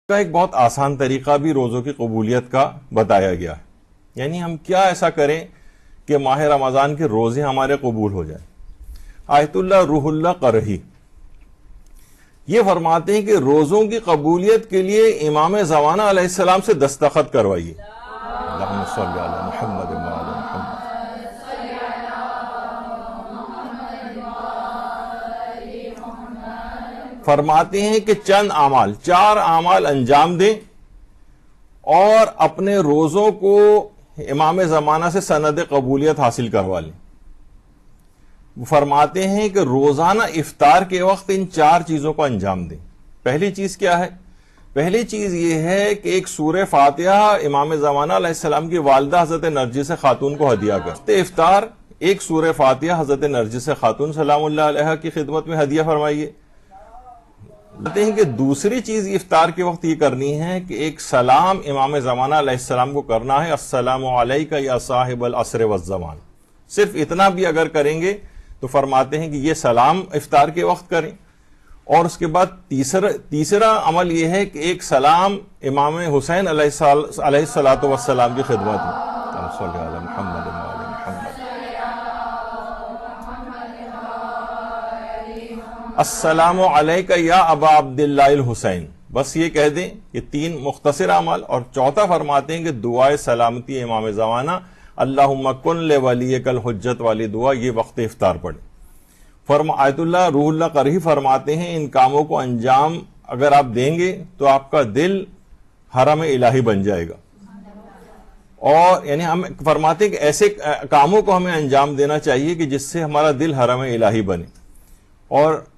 کا ایک بہت آسان طریقہ بھی روزوں کی قبولیت کا بتایا گیا ہے. یعنی ہم کیا ایسا کریں کہ ماہ رمضان کے روزے ہمارے قبول ہو جائیں. آیت اللہ روح اللہ قرہی یہ فرماتے ہیں کہ روزوں کی قبولیت کے لیے امام زمانہ علیہ السلام سے دستخط کروائیے. اللہم صلی علی محمد و علی محمد. فرماتے ہیں کہ چند اعمال 4 اعمال انجام دیں اور اپنے روزوں کو امام زمانہ سے سند قبولیت حاصل کروا لیں. وہ فرماتے ہیں کہ روزانہ افطار کے وقت ان 4 چیزوں کو انجام دیں. پہلی چیز کیا ہے؟ پہلی چیز یہ ہے کہ ایک سورہ فاتحہ امام زمانہ علیہ السلام کی والدہ حضرت نرجس خاتون کو ہدیہ کر. افطار ایک سورہ فاتحہ حضرت نرجس خاتون سلام اللہ علیہ کی خدمت میں ہدیہ فرمائیے. کہتے ہیں کہ دوسری چیز افطار کے وقت یہ کرنی ہے کہ ایک سلام امام زمانہ علیہ السلام کو کرنا ہے. السلام علیکہ یا صاحب العصر والزمان. صرف اتنا بھی اگر کریں گے تو فرماتے ہیں کہ یہ سلام افطار کے وقت کریں. اور اس کے بعد تیسرا عمل یہ ہے کہ ایک سلام امام حسین علیہ الصلوۃ والسلام کی خدمت میں. صلی علی محمد و علی محمد. السلام علیکہ یا ابا عبداللہ الحسین. بس یہ کہہ دیں کہ 3 مختصر اعمال. اور چوتھا فرماتے ہیں کہ دعائے سلامتی امام زمانہ اللہم کن لولیک الحجت والی دعا یہ وقت افطار پڑھیں. آیت اللہ روح اللہ قرہی فرماتے ہیں ان کاموں کو انجام اگر آپ دیں گے تو آپ کا دل حرم الہی بن جائے گا. اور یعنی ہم فرماتے ہیں کہ ایسے کاموں کو ہمیں انجام دینا چاہیے کہ جس سے ہمارا دل حرم الہی بنے. اور